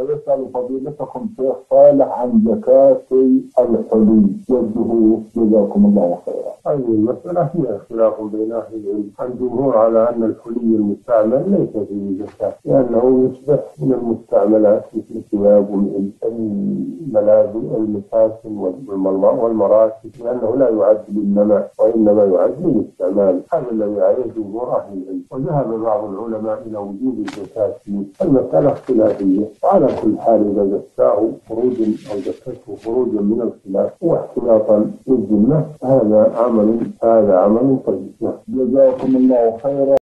ويسأل فضيلتكم شيخ صالح عن زكاة الحلي والزهور جزاكم الله خيرا. هذه المسألة فيها خلاف بين أهل العلم. الجمهور على أن الحلي المستعمل ليس فيه زكاة لأنه يشبه من المستعملات مثل الثياب ومثل الملابس والمساكن والمراكب، لأنه لا يعد للنمع وإنما يعد للاستعمال. هذا الذي عليه جمهور أهل العلم. وذهب بعض العلماء إلى وجوب الزكاة فيه. المسألة خلافية، وعلى كل حال إذا زكاه خروجا أو زكته خروجا من الخلاف واحتياطا للذمة هذا عمل طيب. جزاكم الله خيرا.